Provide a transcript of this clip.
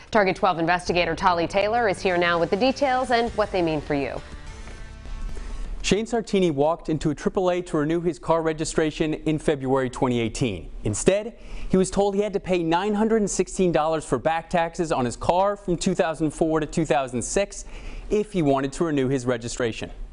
Target 12 investigator Tolly Taylor is here now with the details and what they mean for you. Shane Sartini walked into a AAA to renew his car registration in February 2018. Instead, he was told he had to pay $916 for back taxes on his car from 2004 to 2006 if he wanted to renew his registration.